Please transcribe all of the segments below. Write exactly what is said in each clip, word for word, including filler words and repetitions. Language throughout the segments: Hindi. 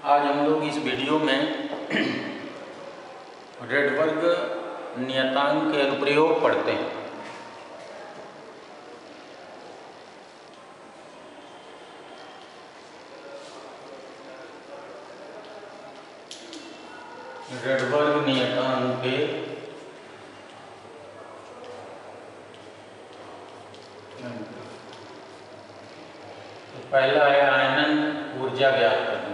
आज हम लोग इस वीडियो में रेडबर्ग नियतांक के अनुप्रयोग पढ़ते हैं। रेडबर्ग नियतांक के तो पहला है आयनन ऊर्जा ज्ञात करना।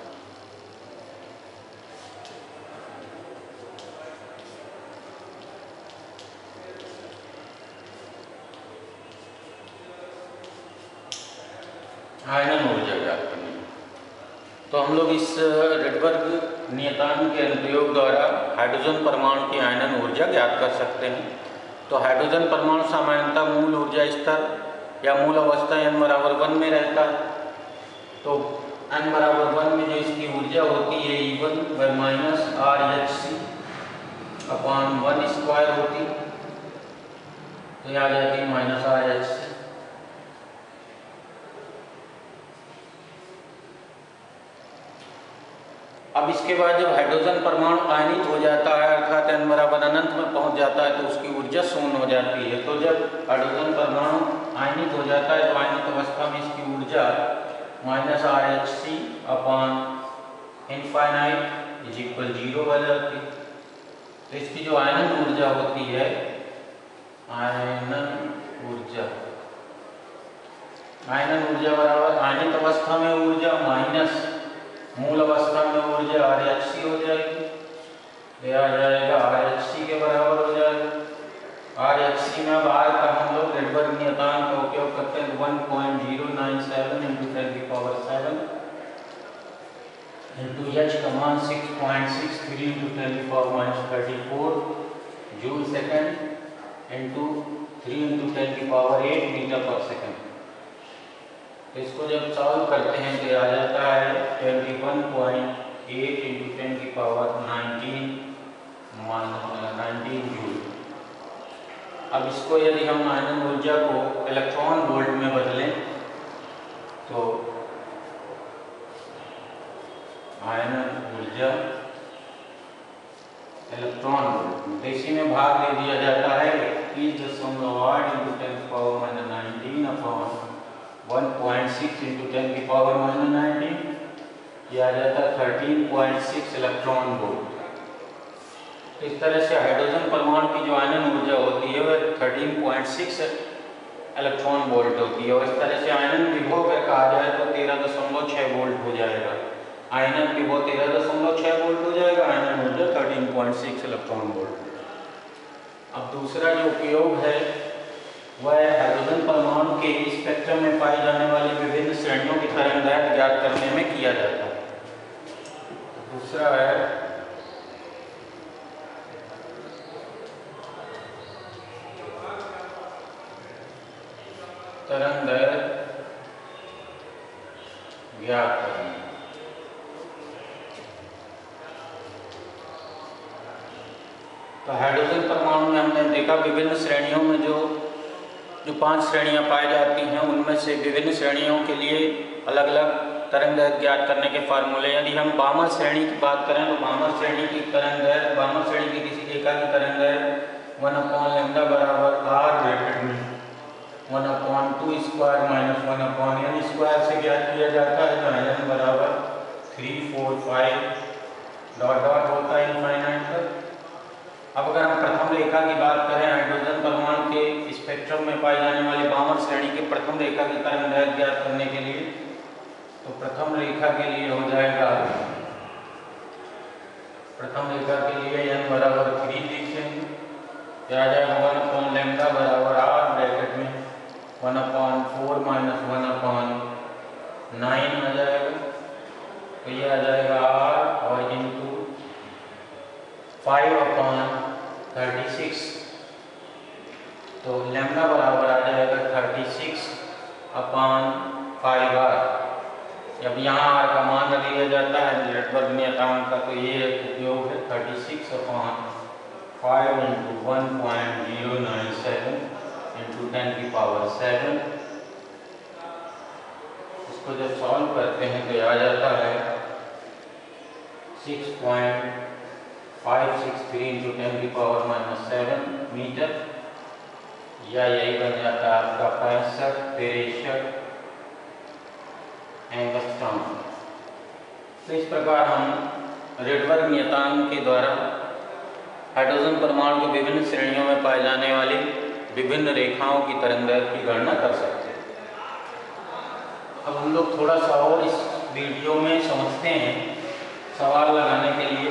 आयनन ऊर्जा ज्ञात करनी तो हम लोग इस रेडबर्ग नियतांक के अनुप्रयोग द्वारा हाइड्रोजन परमाणु की आयनन ऊर्जा ज्ञात कर सकते हैं। तो हाइड्रोजन परमाणु सामान्यतः मूल ऊर्जा स्तर या मूल अवस्था एन बराबर वन में रहता है। तो एन बराबर वन में जो इसकी ऊर्जा होती है E one by minus R H C upon one square होती, तो यह आ जाती है माइनस आर एच सी। अब इसके बाद जब हाइड्रोजन परमाणु आयनित हो जाता है अर्थात एन बराबर अनंत में पहुंच जाता है तो उसकी ऊर्जा शून्य हो जाती है। तो जब हाइड्रोजन परमाणु आयनित हो जाता है तो आयनित अवस्था में इसकी ऊर्जा minus R H C upon infinite is equal zero हो जाती है। तो इसकी जो आयनन ऊर्जा होती है, आयनन ऊर्जा आयनन ऊर्जा बराबर आयनित अवस्था में ऊर्जा माइनस मूल अवस्था में ऊर्जा आर एच सी हो जाएगी। यह आ जाएगा आर एच सी के बराबर हो जाएगा। आर एच सी में अब आर का हम लोग रेडबर्ग नियतांक का उपयोग करते हैं one point zero nine seven into ten की पावर सेवन इंटू एच का मान six point six three into ten की power minus thirty four joule second into three into ten की पावर एट मीटर पर सेकेंड। तो इसको जब सॉल्व करते हैं तो आ जाता है twenty one point eight into ten की पावर नाइनटीन नाइनटीन जूल। अब इसको यदि हम आयनन ऊर्जा को इलेक्ट्रॉन वोल्ट में बदलें तो आयनन ऊर्जा इलेक्ट्रॉन वोल्ट में, तो इसी में भाग दे दिया जाता है इक्कीस दशमलव आठ इंटू टेन की power minus nineteen upon one point six into ten की पावर माइनस नाइनटीन, यह आ जाता है thirteen point six electron volt. इस तरह से हाइड्रोजन परमाणु की जो आयनन ऊर्जा होती है वह thirteen point six electron volt होती है। और इस तरह से आयनन विभव अगर कहा जाए तो तेरह दशमलव छः वोल्ट हो जाएगा। आयनन विभव तेरह दशमलव छः वोल्ट हो जाएगा, आयनन ऊर्जा thirteen point six electron volt. अब दूसरा जो उपयोग है वह हाइड्रोजन परमाणु के स्पेक्ट्रम में पाई जाने वाली विभिन्न श्रेणियों की तरंगदैर्घ्य ज्ञात करने में किया जाता है। दूसरा है तरंगदैर्घ्य ज्ञात करना। तो हाइड्रोजन परमाणु में हमने देखा विभिन्न श्रेणियों में जो जो पांच श्रेणियां पाई जाती हैं उनमें से विभिन्न श्रेणियों के लिए अलग अलग तरंगदैर्घ्य ज्ञात करने के फार्मूले। यदि हम बामर श्रेणी की बात करें तो बामर श्रेणी की तरंगदैर्घ्य बामर श्रेणी की किसी एका की तरंगदैर्घ्य वन अपॉन लैम्डा बराबर आर ब्रैकेट में one upon two square minus one upon N square से ज्ञात किया जाता है, जहाँ एन बराबर three four five dot dot होता है इनफाइनाइट तक। अब अगर हम प्रथम रेखा की बात करें हाइड्रोजन परमाणु के स्पेक्ट्रम में पाई जाने वाली बामर श्रेणी के प्रथम रेखा की तरंगदैर्घ्य ज्ञात करने के लिए, तो प्रथम रेखा के लिए हो जाएगा प्रथम रेखा के लिए एन बराबर थ्री लिखेंगे, क्या आ जाएगा वन अपॉन लैम्डा बराबर आर ब्रैकेट में one upon four minus one upon nine आ जाएगा। तो ये आ जाएगा आर और into five upon thirty six, तो लैम्डा बराबर आ जाएगा thirty six upon five R. जब यहाँ आर का मान रख लिया जाता है रेडबर्ग नियतांक का, तो ये उपयोग है thirty six upon five into one point zero nine seven into ten की पावर सेवन। इसको जब सॉल्व करते हैं तो आ जाता है six point five six three into ten की पावर माइनस सेवन मीटर, या यही बन जाता है आपका पैंसठ तिरसठ एंगस्ट्रॉम। तो इस प्रकार हम रेडबर्ग नियतांक के द्वारा हाइड्रोजन परमाणु की विभिन्न श्रेणियों में पाए जाने वाली विभिन्न रेखाओं की तरंगदैर्घ्य की गणना कर सकते हैं। अब हम लोग थोड़ा सा और इस वीडियो में समझते हैं सवाल लगाने के लिए।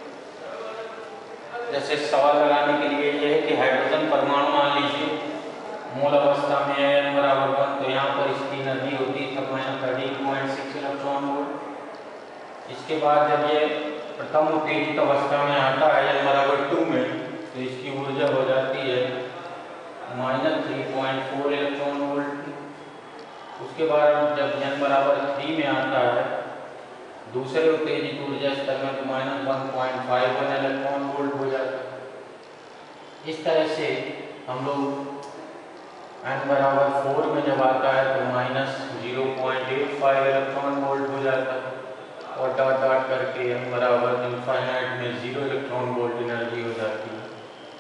जैसे सवाल लगाने के लिए ये है कि हाइड्रोजन परमाणु मान लीजिए मूल अवस्था में है n बराबर वन, तो यहाँ पर इसकी एनर्जी होती है minus thirteen point six electron volt. इसके बाद जब ये प्रथम उत्तेजित अवस्था में आता है n बराबर टू में, तो इसकी ऊर्जा हो जाती है minus three point four electron volt. उसके बाद जब n बराबर थ्री में आता है दूसरे उत्तेजित ऊर्जा स्तर में, तो minus one point five one electron volt हो जाता है। इस तरह से हम लोग n बराबर फोर में जब आता है तो minus zero point eight five electron volt हो जाता है, और डॉट डॉट करके n बराबर इनफाइनाइट में जीरो इलेक्ट्रॉन वोल्ट एनर्जी हो जाती है।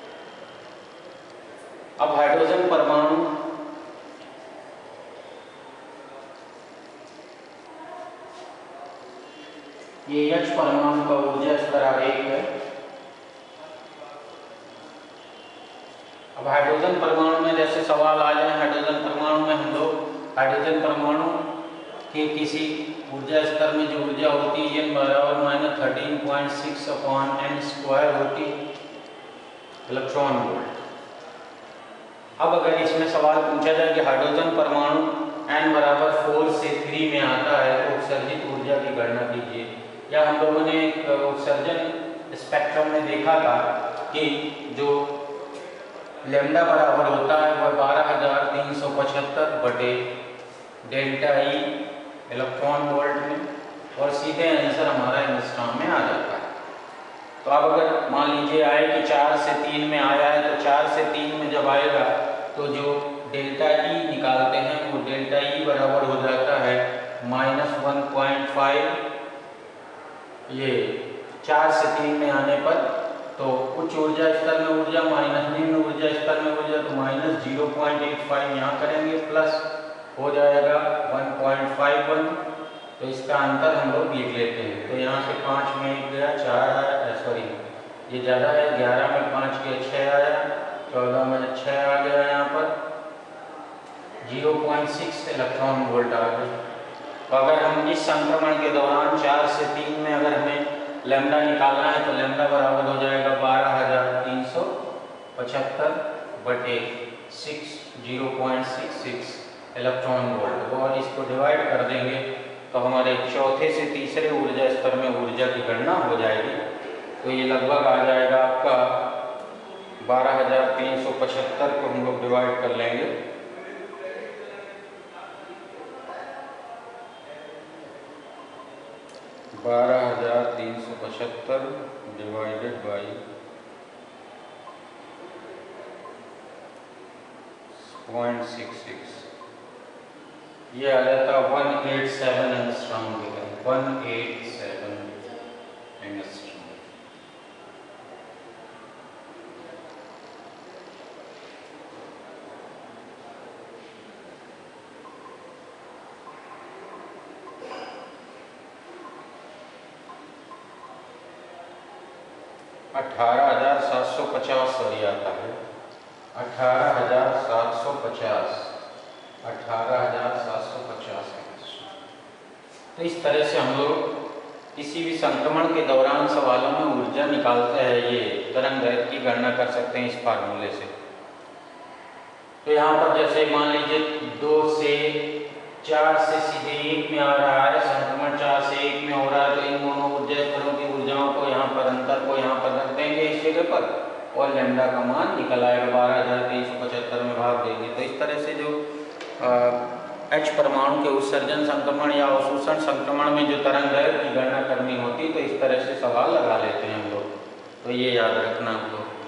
अब हाइड्रोजन परमाणु ये H परमाणु का ऊर्जा स्तर आरेख है। अब हाइड्रोजन परमाणु में जैसे सवाल आ जाए, हाइड्रोजन परमाणु में हम लोग हाइड्रोजन परमाणु के किसी ऊर्जा स्तर में जो ऊर्जा होती है n बराबर minus thirteen point six upon N square होती इलेक्ट्रॉन वोल्ट। अब अगर इसमें सवाल पूछा जाए कि हाइड्रोजन परमाणु n बराबर फोर से थ्री में आता है तो उत्सर्जित ऊर्जा की गणना कीजिए। या हम लोगों ने एक उत्सर्जन स्पेक्ट्रम में देखा था कि जो लैम्डा बराबर होता है वह बारह हजार तीन सौ पचहत्तर बटे डेल्टा ई इलेक्ट्रॉन वोल्ट में, और सीधे आंसर हमारा एंगस्ट्रॉम में आ जाता है। तो अब अगर मान लीजिए आए कि चार से तीन में आया है, तो चार से तीन में जब आएगा तो जो डेल्टा ई निकालते हैं वो डेल्टा ई बराबर हो जाता है माइनस वन पॉइंट फाइव। ये चार से तीन में आने पर तो उच्च ऊर्जा स्तर में ऊर्जा माइनस निम्न ऊर्जा स्तर में ऊर्जा, तो minus zero point eight five यहाँ करेंगे, प्लस हो जाएगा वन पॉइंट फाइव वन। तो इसका अंतर हम लोग लिख लेते हैं। तो यहाँ से पाँच में एक गया, चार आया, सॉरी ये ज़्यादा है, ग्यारह में पाँच के छः आया, चौदह में छः आ गया, यहाँ पर zero point six electron volt आ गए। तो अगर हम इस संक्रमण के दौरान चार से तीन में अगर हमें लैम्डा निकालना है तो लैम्डा बराबर हो जाएगा बारह हजार तीन सौ पचहत्तर बटे six zero point six six electron volt, और इसको डिवाइड कर देंगे तो हमारे चौथे से तीसरे ऊर्जा स्तर में ऊर्जा की गणना हो जाएगी। तो ये लगभग आ जाएगा आपका बारह हजार तीन सौ पचहत्तर को हम लोग डिवाइड कर लेंगे, बारह हजार तीन सौ पचहत्तर divided by point six six, ये आ जाता वन एट सेवन एंगस्ट्रॉम के करीब, वन एट सेवन एंगस्ट्रॉम। अठारह हजार सात सौ पचास सॉरी आता है, अठारह हजार सात सौ पचास, अठारह हजार सात सौ पचास। तो इस तरह से हम लोग किसी भी संक्रमण के दौरान सवालों में ऊर्जा निकालते हैं, ये तरंगदैर्घ्य की गणना कर सकते हैं इस फार्मूले से। तो यहाँ पर जैसे मान लीजिए दो से चार से सीधे एक में आ रहा है, संक्रमण चार से एक में हो रहा है, तो इन दोनों ऊर्जा स्तरों की ऊर्जाओं को यहाँ पर अंतर को यहाँ पर रख देंगे इस जगह पर, और लैम्डा का मान निकल आएगा, बारह हजार तीन सौ पचहत्तर में भाग देंगे। तो इस तरह से जो एच परमाणु के उत्सर्जन संक्रमण या अवशोषण संक्रमण में जो तरंगदैर्घ्य की गणना करनी होती है, तो इस तरह से सवाल लगा लेते हैं हम लोग। तो ये याद रखना हम लोग।